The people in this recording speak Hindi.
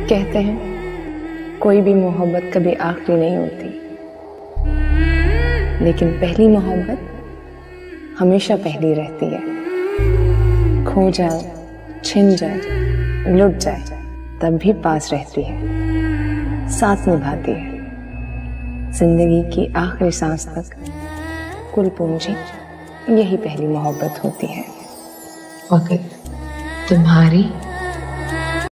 कहते हैं कोई भी मोहब्बत कभी आखिरी नहीं होती, लेकिन पहली मोहब्बत हमेशा पहली रहती है। खो जाए, छिन जाए, लुट जाए, तब भी पास रहती है, साथ निभाती है। जिंदगी की आखिरी सांस तक कुल पूंजी यही पहली मोहब्बत होती है। अगर तुम्हारी